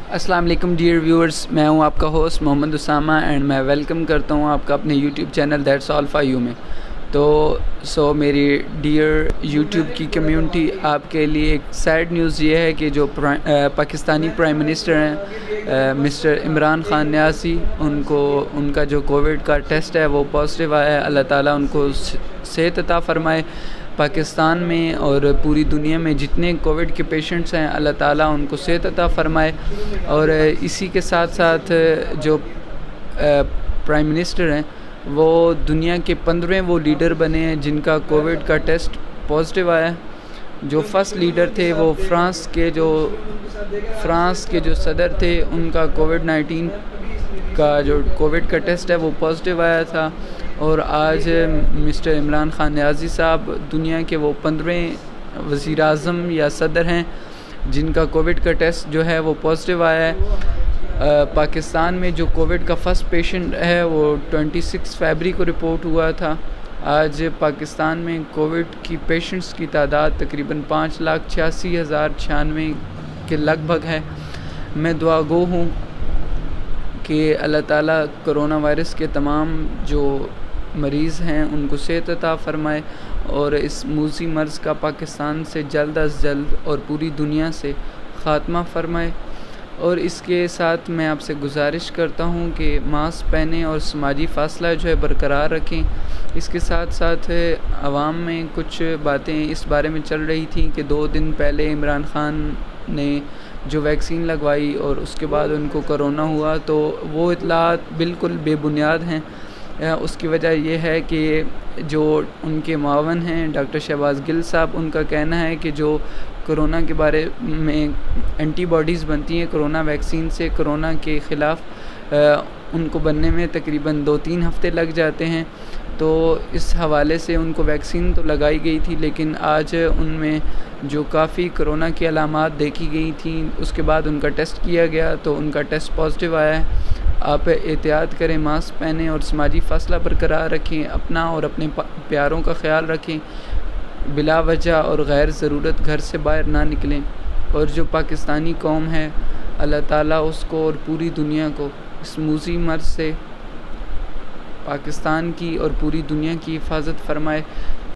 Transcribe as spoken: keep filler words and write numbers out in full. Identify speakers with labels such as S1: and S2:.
S1: अस्सलाम वालेकुम dear viewers, मैं हूं आपका होस्ट मोहम्मद उसामा एंड मैं वेलकम करता हूं आपका अपने YouTube channel that's all for you में। तो सो so, मेरी डियर यूट्यूब की कम्युनिटी, आपके लिए एक सैड न्यूज़ ये है कि जो प्रा, आ, पाकिस्तानी प्राइम मिनिस्टर हैं मिस्टर इमरान खान न्यासी, उनको उनका जो कोविड का टेस्ट है वो पॉजिटिव आया है। अल्लाह ताला उनको सेहत अता फ़रमाए। पाकिस्तान में और पूरी दुनिया में जितने कोविड के पेशेंट्स हैं, अल्लाह ताला उनको सेहत अता फ़रमाए। और इसी के साथ साथ जो प्राइम मिनिस्टर हैं वो दुनिया के पंद्रहवें वो लीडर बने हैं जिनका कोविड का टेस्ट पॉजिटिव आया। जो फर्स्ट लीडर थे वो फ्रांस के जो फ्रांस के जो सदर थे, उनका कोविड नाइन्टीन का जो कोविड का टेस्ट है वो पॉजिटिव आया था। और आज मिस्टर इमरान खान न्याजी साहब दुनिया के वो पंद्रहवें वज़ीर आज़म या सदर हैं जिनका कोविड का टेस्ट जो है वो पॉजिटिव आया है। आ, पाकिस्तान में जो कोविड का फ़र्स्ट पेशेंट है वो छब्बीस फरवरी को रिपोर्ट हुआ था। आज पाकिस्तान में कोविड की पेशेंट्स की तादाद तकरीबन पाँच लाख छियासी हज़ार छियानवे के लगभग है। मैं दुआ गो हूँ कि अल्लाह ताला कोरोना वायरस के तमाम जो मरीज़ हैं उनको सेहत अता फ़रमाए और इस मूसी मर्ज़ का पाकिस्तान से जल्द अज जल्द और पूरी दुनिया से ख़ात्मा फ़रमाए। और इसके साथ मैं आपसे गुजारिश करता हूँ कि मास्क पहनें और समाजी फ़ासला जो है बरकरार रखें। इसके साथ साथ आवाम में कुछ बातें इस बारे में चल रही थी कि दो दिन पहले इमरान खान ने जो वैक्सीन लगवाई और उसके बाद उनको कोरोना हुआ, तो वो इत्तलात बिल्कुल बेबुनियाद हैं। उसकी वजह यह है कि जो उनके मावन हैं डॉक्टर शहबाज गिल साहब, उनका कहना है कि जो कोरोना के बारे में एंटीबॉडीज़ बनती हैं कोरोना वैक्सीन से, कोरोना के ख़िलाफ़ उनको बनने में तकरीबन दो तीन हफ़्ते लग जाते हैं। तो इस हवाले से उनको वैक्सीन तो लगाई गई थी, लेकिन आज उनमें जो काफ़ी कोरोना की अलामात देखी गई थी, उसके बाद उनका टेस्ट किया गया तो उनका टेस्ट पॉजिटिव आया है। आप एहतियात करें, मास्क पहनें और समाजी फ़ासला बरकरार रखें, अपना और अपने प्यारों का ख्याल रखें, बिला वजह और गैर ज़रूरत घर से बाहर ना निकलें। और जो पाकिस्तानी कौम है, अल्लाह ताला उसको और पूरी दुनिया को इस मूसी मर्ज़ से पाकिस्तान की और पूरी दुनिया की हिफाजत फ़रमाए।